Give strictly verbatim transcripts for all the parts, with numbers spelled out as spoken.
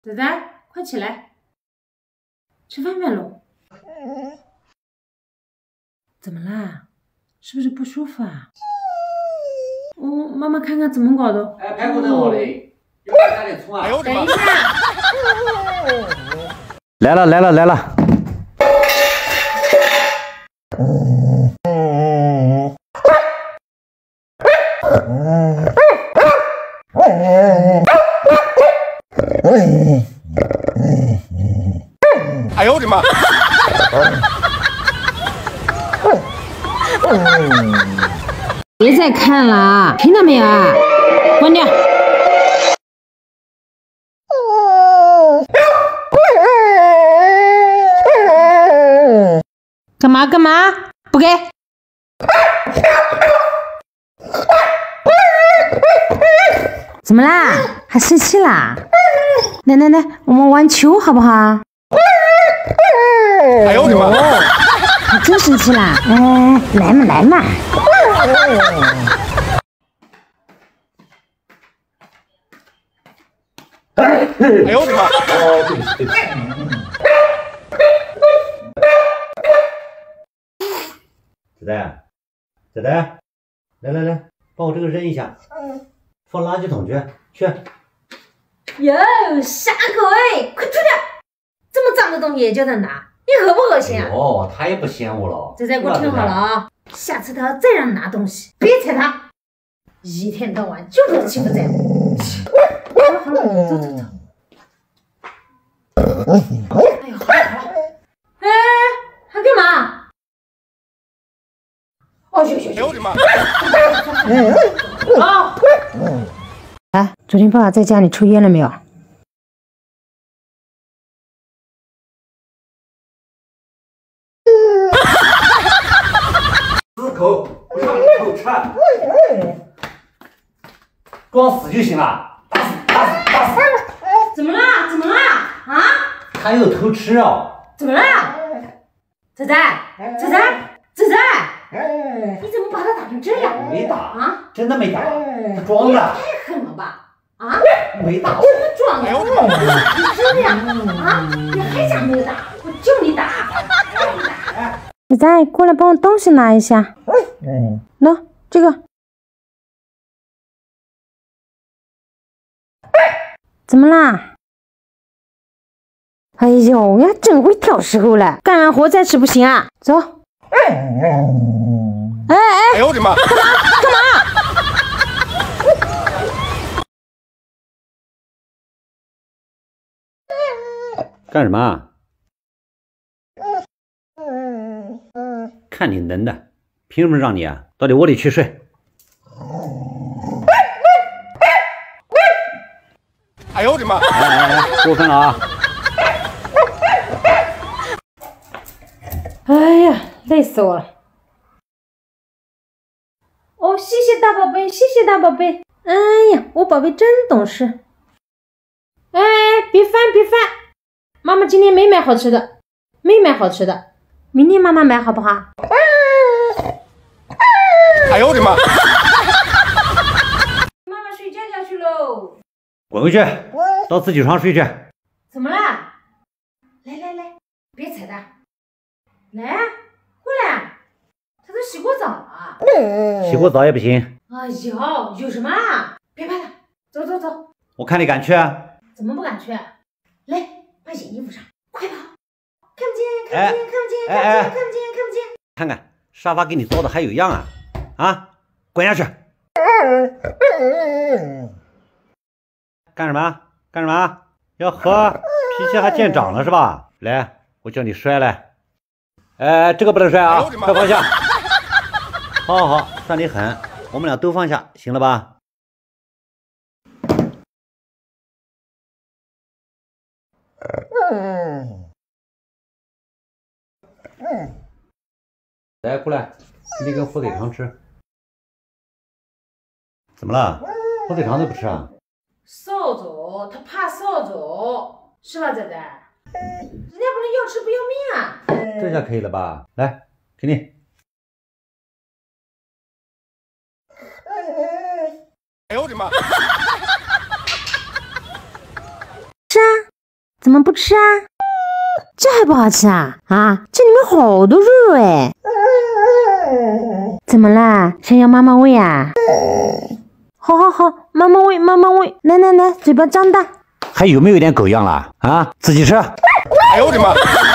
仔仔，快起来，吃饭面喽。怎么啦？是不是不舒服啊？哦，妈妈看看怎么搞的。 哎，排骨炖好嘞，要不要加点葱啊？ 等一下。 来了来了来了。哎呦我的妈！ 别再看了，听到没有啊？关掉。干嘛干嘛？不给。怎么啦？还生气啦？来来来，我们玩球好不好？ 哎呦我的妈！ 还真生气啦？哎，来嘛来嘛。 哎呦我的妈！哦，对不起对不起。仔仔，仔仔，来来来，帮我这个扔一下，放垃圾桶去去。 哟，傻鬼，快出掉！这么脏的东西也叫他拿，你恶不恶心啊？ 哦，他也不嫌我了。 仔仔，给我听好了啊，下次他再让你拿东西，别踩他，一天到晚就知道欺负咱。好了好了，走走走。哎呦，好了好了。哎，还干嘛？哦，去去去！ 哎呦我的妈！ 啊！哎，昨天爸爸在家里抽烟了没有？ 死口，不让你口吃，装死就行了，打死打死打死！ 怎么啦？怎么啦？啊？ 他又偷吃哦！ 怎么啦？仔仔，仔仔，仔仔，你怎么把他打成这样？ 没打啊？ 真的没打，他装的。 太狠了吧？啊？ 没打。 怎么装的？你这样啊？你还想没有打？我就你打！仔仔，过来帮我东西拿一下。嗯，喏，这个。怎么啦？哎呦，你还真会挑时候了，干完活再吃不行啊？走。哎哎！ 哎呦我的妈！ 干嘛干嘛？ 干什么？看你能的，凭什么让你啊到你窝里去睡？哎呦我的妈！哎哎哎，过分了啊！ 哎呀，累死我了！哦，谢谢大宝贝，谢谢大宝贝。哎呀，我宝贝真懂事。哎，别翻别翻，妈妈今天没买好吃的，没买好吃的，明天妈妈买好不好？ 哎呦我的妈！ 妈妈睡觉觉去喽。 滚回去，到自己床睡去。 怎么啦？来来来，别踩他。来啊，过来，他都洗过澡了。 洗过澡也不行。 哎呦，有什么啊？别拍他，走走走。 我看你敢去啊？ 怎么不敢去？来，把眼衣服上，快跑！看不见，看不见，看不见，看不见，看不见，看不见。 看看沙发给你糟的还有样啊！啊，滚下去！干什么？干什么？要喝？脾气还见长了是吧？来，我叫你摔来。哎，这个不能摔啊，快放下。好好好，算你狠，我们俩都放下，行了吧？来，过来，给你根火腿肠吃。怎么了？火腿肠都不吃啊？ 扫帚，他怕扫帚，是吧，仔仔？人家不能要吃不要命啊！ 这下可以了吧？来，给你。哎呦我的妈！ 怎么不吃啊？这还不好吃啊？啊，这里面好多肉肉哎！怎么啦？想要妈妈喂啊？好好好，妈妈喂，妈妈喂，来来来，嘴巴张大。 还有没有一点狗样了啊？自己吃。 哎呦我的妈！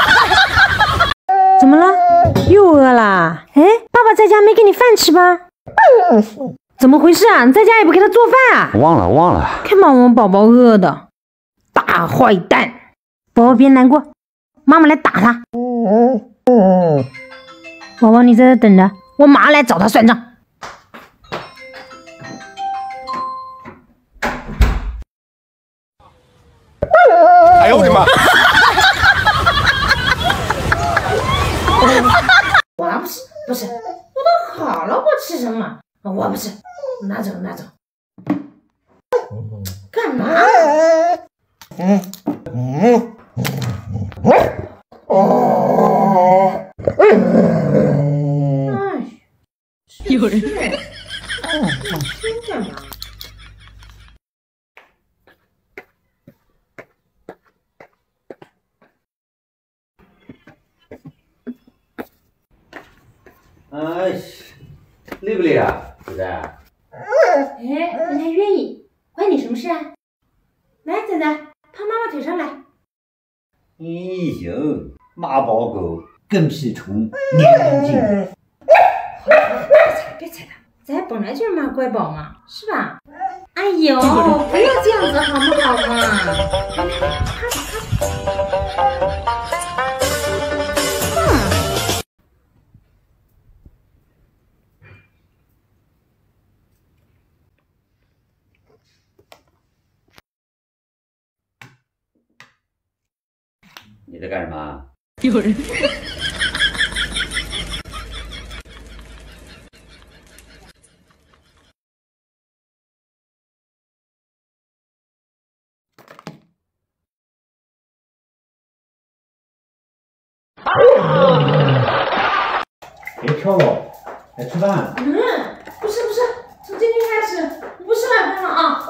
怎么了？又饿啦？哎，爸爸在家没给你饭吃吧？怎么回事啊？你在家也不给他做饭啊？ 忘了忘了。 看把我们宝宝饿的，大坏蛋！宝宝别难过，妈妈来打他。宝宝你在这等着，我马上来找他算账。 哎呦我的妈！ 我不吃，不吃，我都好了，我吃什么？我不吃，拿走拿走。干嘛？嗯嗯哦。有人。干嘛？ 哎，累不累啊，仔仔？ 哎，人家愿意，关你什么事啊？来，仔仔，趴妈妈腿上来。 哎呦，妈宝狗，跟屁虫，黏黏劲。 别踩，别踩它，咱本来就是妈乖宝嘛，是吧？哎呦，不要这样子好不好嘛？趴着趴着。 你在干什么？ 有人。 别跳了，来吃饭。 嗯，不是不是，从今天开始不吃晚饭了啊。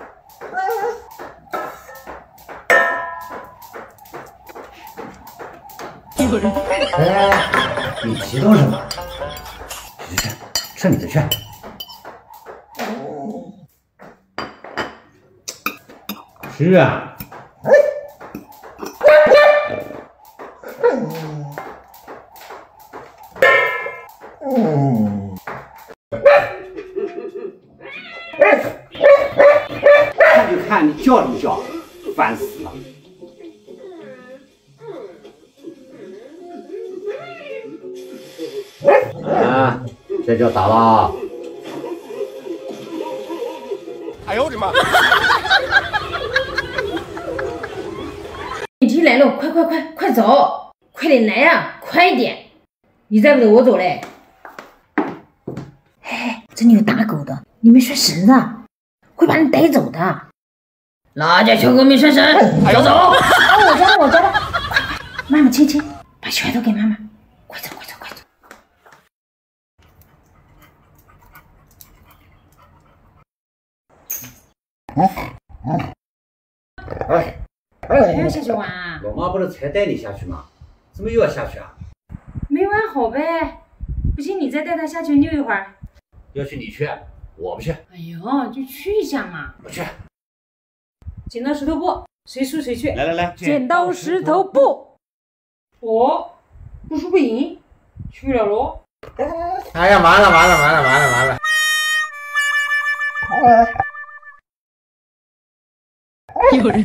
有人。 哎，你激动什么？去去去，吃你的去。吃啊！嗯。看就看你叫就叫，烦死了。啊，这就打了。 哎呦我的妈！ 电梯来了，快快快快走，快点来呀、啊，快点！你再不走，我走嘞。哎，这里有打狗的，里面拴绳子，会把你带走的。哪家小狗没拴绳？要走！啊，我抓了，我抓了！快快，妈妈亲亲，把拳头给妈妈，快走快走快走！ 哎， 还要下去玩啊？ 老妈不是才带你下去吗？怎么又要下去啊？ 没玩好呗，不信你再带他下去溜一会儿。 要去你去，我不去。 哎呦，就去一下嘛。 不去。 剪刀石头布，谁输谁去。 来来来， 剪刀石头布。哦，不输不赢，去不了喽。 哎呀，完了完了完了完了完了！ 有人。